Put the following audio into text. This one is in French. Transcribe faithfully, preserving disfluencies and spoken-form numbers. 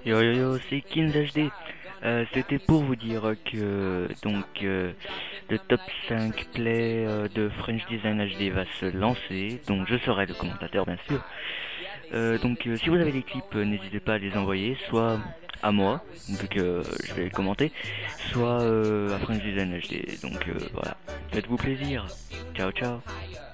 Yo yo yo, c'est Kinz H D. Euh, C'était pour vous dire que donc euh, le top cinq play euh, de French Design H D va se lancer. Donc je serai le commentateur bien sûr. Euh, donc euh, si vous avez des clips, euh, n'hésitez pas à les envoyer, soit à moi, vu que euh, je vais les commenter, soit euh, à French Design H D. Donc euh, voilà, faites-vous plaisir. Ciao ciao.